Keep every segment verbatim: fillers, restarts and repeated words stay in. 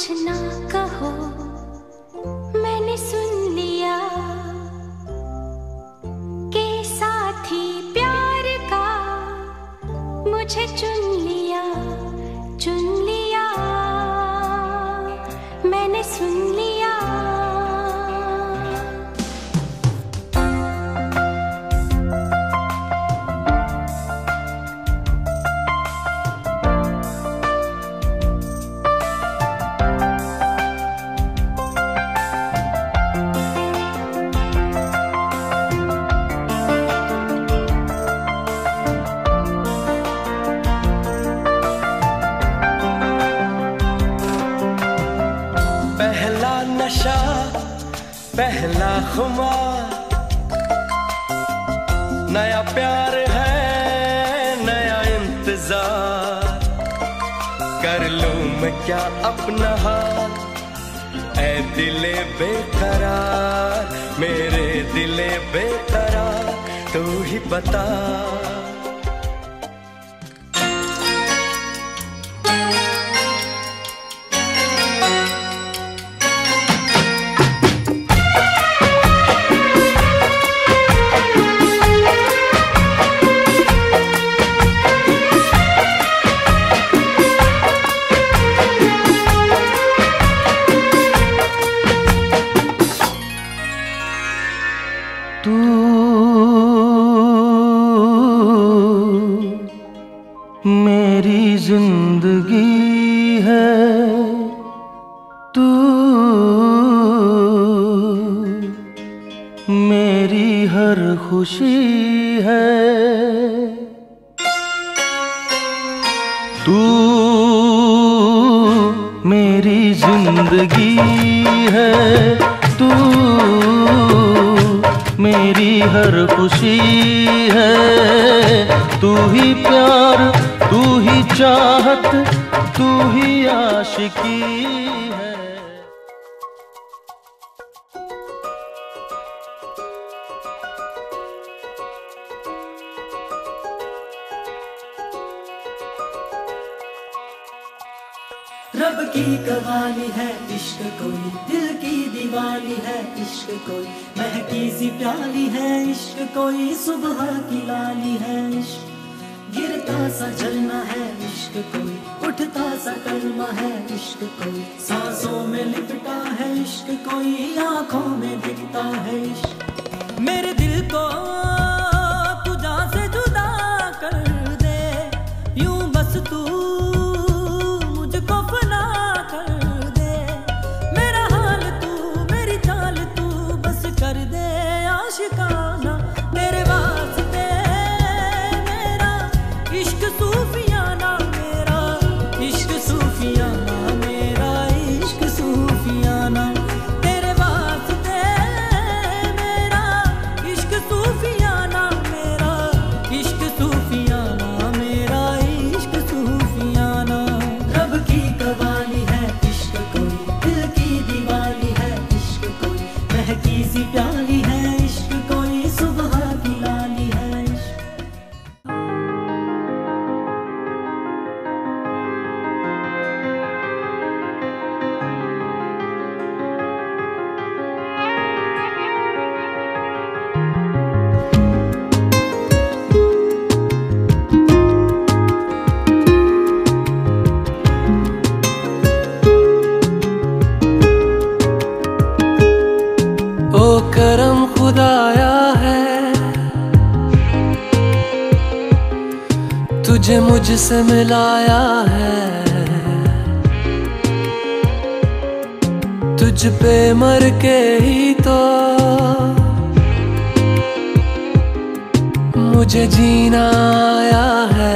कुछ ना कहो, मैंने सुन लिया के साथी प्यार का मुझे चुन लिया, चुन लिया, मैंने सुन लिया। पहला नशा, पहला खुमार, नया प्यार है, नया इंतजार। कर लूं मैं क्या अपना हाल, ऐ दिले बेकरार, मेरे दिले बेकरार, तू ही बता। तू मेरी जिंदगी है, तू मेरी हर खुशी है, तू मेरी जिंदगी है, तू मेरी हर खुशी है। तू ही प्यार, तू ही चाहत, तू ही आशिकी है। रब की कवाली है इश्क कोई, दिल की दीवानी है इश्क कोई, महकी सी प्याली है इश्क कोई, सुबह की लाली है इश्क। गिरता सा झरना है इश्क कोई, उठता सा कलमा है इश्क कोई, सांसों में लिपटा है इश्क कोई, आंखों में दिखता है इश्क। मेरे दिल को तू जान से जुदा कर दे, यूं बस तू आशिकाना तेरे वास्ते मेरा इश्क सूफियाना, मेरा इश्क सूफियाना, मेरा इश्क सूफियाना। तेरे वास्ते मेरा इश्क सूफियाना, मेरा इश्क सूफियाना, मेरा इश्क सूफियाना। रब की कवाली है इश्क कोई, दिल की दीवानी है इश्क कोई, महकी सी प्याली है इश्क कोई, सुबह की लाली है इश्क। ओ करम खुदाया है, तुझे मुझसे मिलाया है, तुझ पे मर के ही तो मुझे जीना आया है।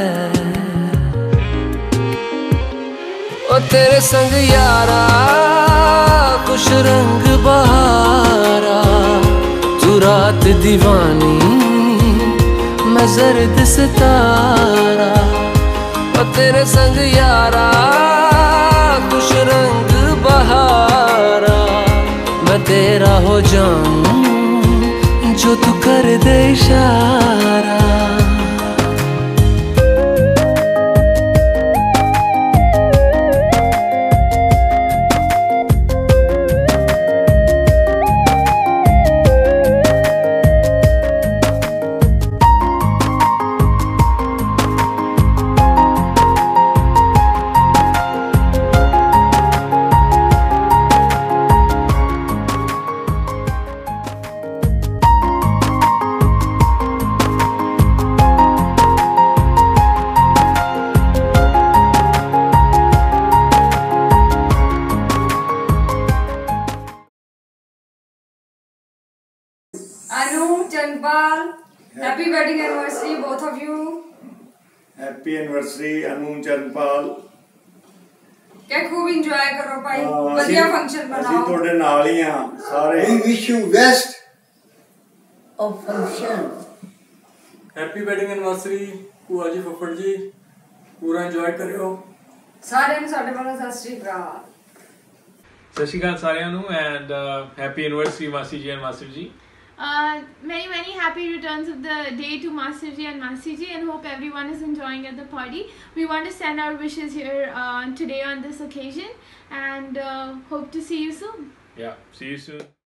ओ तेरे संग यारा खुश रंग बहारा, तू रात दीवानी मैं जर्द सितारा। ओ तेरे संग यारा खुश रंग बहारा, मैं तेरा हो जाऊं जो तू कर दे इशारा। Happy wedding anniversary, both of you. Happy anniversary, Anu Chanpal. क्या खूब enjoy करो भाई, बढ़िया function बनाओ। ਅਸੀਂ ਤੁਹਾਡੇ ਨਾਲ ਹੀ ਆ ਸਾਰੇ। We wish you best of function. Happy wedding anniversary, ਭੂਆ ਜੀ ਫੁੱਫੜ ਜੀ, ਪੂਰਾ enjoy ਕਰਿਓ। ਸਾਰਿਆਂ ਨੂੰ ਸਾਡੇ ਵੱਲੋਂ ਸਤਿ ਸ਼੍ਰੀ ਅਕਾਲ। ਸਤਿ ਸ਼੍ਰੀ ਅਕਾਲ ਸਾਰਿਆਂ ਨੂੰ and uh, happy anniversary masi ji and master ji. Uh, many many happy returns of the day to Master Ji and Masi Ji, and hope everyone is enjoying at the party. We want to send our wishes here uh, today on this occasion, and uh, hope to see you soon. Yeah, see you soon.